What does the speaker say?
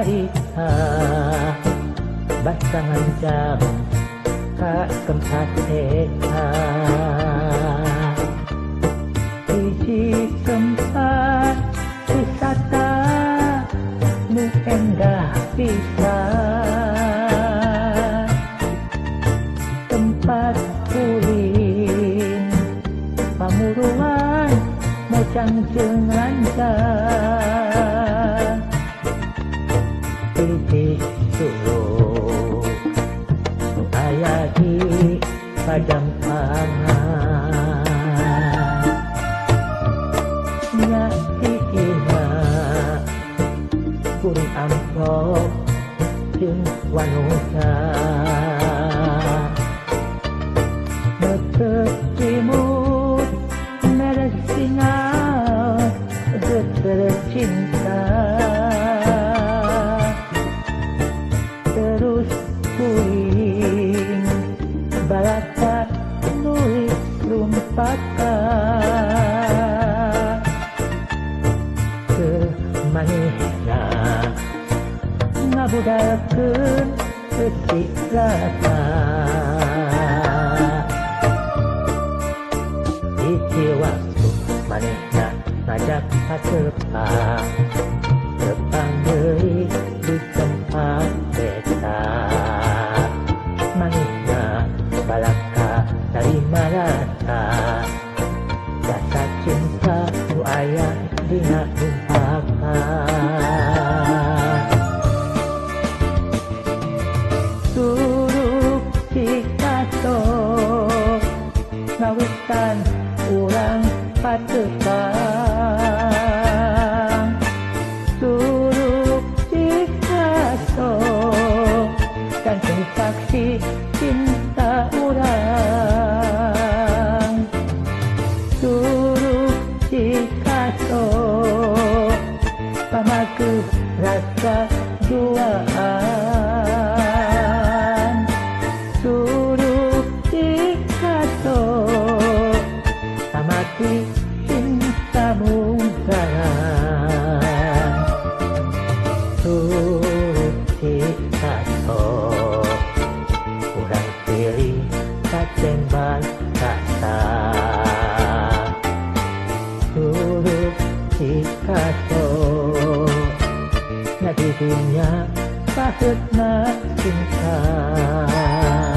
harita basangan jam ka tempat eka hiji tempat wisata nu endah pisan tempat ulin pamuruan mojang jeung lancar hiji suluk nu aya di Padangpangan nya hijina kuring amplop jeung wanusa neuteut timur mere singal geter cinta terus kuring balata nulis rumpaka keur manehna ngabudalkeun eutik rasa hiji waktu manehna ngajak patepa tepang deui di tempat eta manehna balaka tarima rasa rasa cinta nu aya dina rumpaka turuk cikaso ngawitan urang patepang turuk cikaso kan saksi cinta urang turuk cikaso pamaku rasa duaan turuk cikaso pamati cinta mungkaran turuk cikaso urang pilih kacemban kata turuk cikaso nya di dunia paheutna cinta